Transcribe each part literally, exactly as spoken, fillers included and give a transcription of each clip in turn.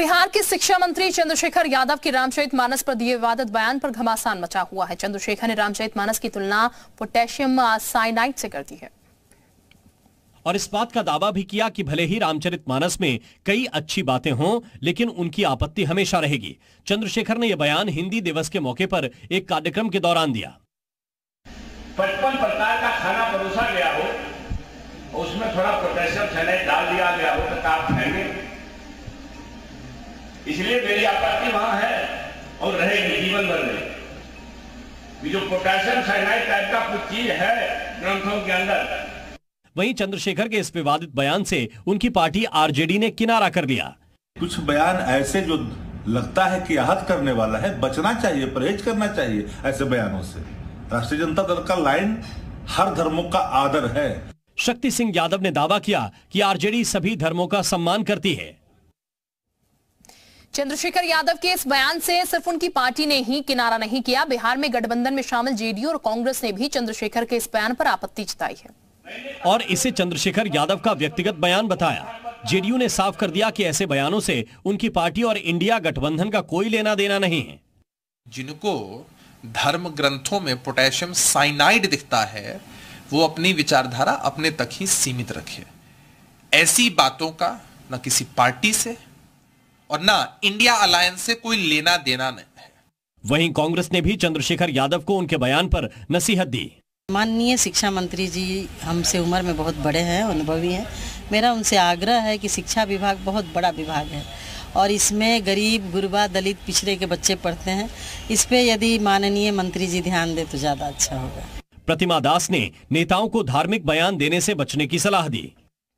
बिहार के शिक्षा मंत्री चंद्रशेखर यादव के रामचरितमानस पर दिए विवादित बयान पर घमासान मचा हुआ है। चंद्रशेखर ने रामचरितमानस की तुलना पोटेशियम साइनाइड से कर दी है और इस बात का दावा भी किया कि भले ही रामचरितमानस में कई अच्छी बातें हों, लेकिन उनकी आपत्ति हमेशा रहेगी। चंद्रशेखर ने यह बयान हिंदी दिवस के मौके पर एक कार्यक्रम के दौरान दिया। पचपन प्रकार का खाना परोसा गया हो, उसमें थोड़ा पोटेशियम साइनाइड डाल दिया गया हो तो आप खाएंगे, इसलिए मेरी आपत्ति वहां है और रहेगी जीवन भर में। जो पोटेशियम साइनाइड टाइप का कुछ चीज है ग्रंथों के अंदर। वहीं चंद्रशेखर के इस विवादित बयान से उनकी पार्टी आरजेडी ने किनारा कर लिया। कुछ बयान ऐसे जो लगता है कि आहत करने वाला है, बचना चाहिए, परहेज करना चाहिए ऐसे बयानों से। राष्ट्रीय जनता दल का लाइन हर धर्मों का आदर है। शक्ति सिंह यादव ने दावा किया कि आरजेडी सभी धर्मों का सम्मान करती है। चंद्रशेखर यादव के इस बयान से सिर्फ उनकी पार्टी ने ही किनारा नहीं किया, बिहार में गठबंधन में शामिल जेडीयू और कांग्रेस ने भी चंद्रशेखर के इस बयान पर आपत्ति जताई है और इसे चंद्रशेखर यादव का व्यक्तिगत बयान बताया। जेडीयू ने साफ कर दिया कि ऐसे बयानों से उनकी पार्टी और इंडिया गठबंधन का कोई लेना देना नहीं है। जिनको धर्म ग्रंथों में पोटेशियम साइनाइड दिखता है, वो अपनी विचारधारा अपने तक ही सीमित रखे। ऐसी बातों का न किसी पार्टी से और ना इंडिया अलायंस से कोई लेना देना नहीं है। वहीं कांग्रेस ने भी चंद्रशेखर यादव को उनके बयान पर नसीहत दी। माननीय शिक्षा मंत्री जी हमसे उम्र में बहुत बड़े हैं, अनुभवी हैं। मेरा उनसे आग्रह है कि शिक्षा विभाग बहुत बड़ा विभाग है और इसमें गरीब, गुरबा, दलित, पिछड़े के बच्चे पढ़ते हैं। इस पे यदि माननीय मंत्री जी ध्यान दे तो ज्यादा अच्छा होगा। प्रतिमा दास ने नेताओं को धार्मिक बयान देने से बचने की सलाह दी।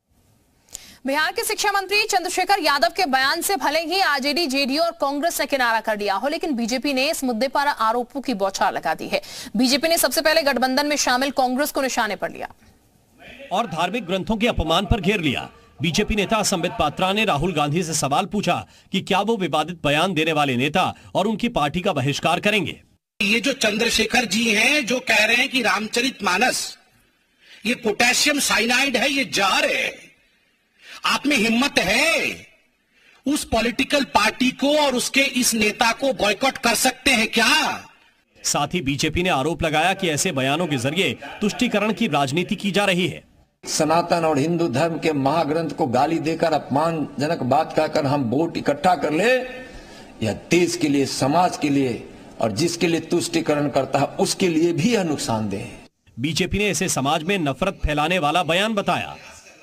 बिहार के शिक्षा मंत्री चंद्रशेखर यादव के बयान से भले ही आरजेडी, जेडीयू और कांग्रेस ने किनारा कर दिया हो, लेकिन बीजेपी ने इस मुद्दे पर आरोपों की बौछार लगा दी है। बीजेपी ने सबसे पहले गठबंधन में शामिल कांग्रेस को निशाने पर लिया और धार्मिक ग्रंथों के अपमान पर घेर लिया। बीजेपी नेता संबित पात्रा ने राहुल गांधी से सवाल पूछा कि क्या वो विवादित बयान देने वाले नेता और उनकी पार्टी का बहिष्कार करेंगे। ये जो चंद्रशेखर जी हैं जो कह रहे हैं कि रामचरितमानस ये पोटेशियम साइनाइड है, ये जहर है, आप में हिम्मत है उस पॉलिटिकल पार्टी को और उसके इस नेता को बॉयकॉट कर सकते हैं क्या? साथ ही बीजेपी ने आरोप लगाया कि ऐसे बयानों के जरिए तुष्टीकरण की राजनीति की जा रही है। सनातन और हिंदू धर्म के महाग्रंथ को गाली देकर अपमानजनक बात कहकर हम वोट इकट्ठा कर ले, यह देश के लिए, समाज के लिए और जिसके लिए तुष्टीकरण करता है उसके लिए भी यह नुकसानदेह है। बीजेपी ने इसे समाज में नफरत फैलाने वाला बयान बताया।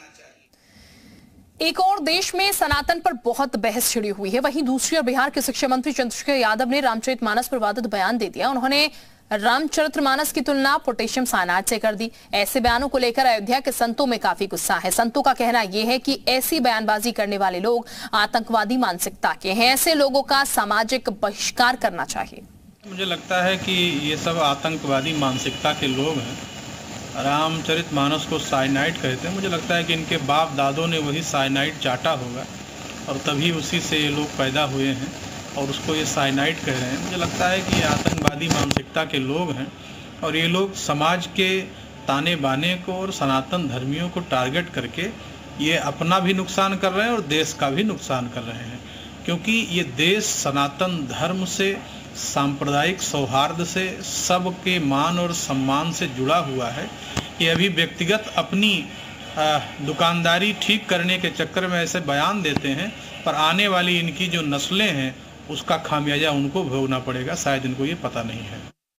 एक और देश में सनातन पर बहुत बहस छिड़ी हुई है, वहीं दूसरी ओर बिहार के शिक्षा मंत्री चंद्रशेखर यादव ने रामचरितमानस पर विवादित बयान दे दिया। उन्होंने रामचरितमानस की तुलना पोटेशियम साइनाइड से कर दी। ऐसे बयानों को लेकर अयोध्या के संतों में काफी गुस्सा है। संतों का कहना यह है कि ऐसी बयानबाजी करने वाले लोग आतंकवादी मानसिकता के हैं। ऐसे लोगों का सामाजिक बहिष्कार करना चाहिए। मुझे लगता है कि ये सब आतंकवादी मानसिकता के लोग हैं। रामचरितमानस को साइनाइड कहते हैं। मुझे लगता है कि इनके बाप दादों ने वही साइनाइड चाटा होगा और तभी उसी से ये लोग पैदा हुए हैं और उसको ये साइनाइड कह रहे हैं। मुझे लगता है कि ये आतंकवादी मानसिकता के लोग हैं और ये लोग समाज के ताने बाने को और सनातन धर्मियों को टारगेट करके ये अपना भी नुकसान कर रहे हैं और देश का भी नुकसान कर रहे हैं, क्योंकि ये देश सनातन धर्म से, सांप्रदायिक सौहार्द से, सबके मान और सम्मान से जुड़ा हुआ है। ये अभी व्यक्तिगत अपनी दुकानदारी ठीक करने के चक्कर में ऐसे बयान देते हैं, पर आने वाली इनकी जो नस्लें हैं उसका खामियाजा उनको भोगना पड़ेगा, शायद इनको ये पता नहीं है।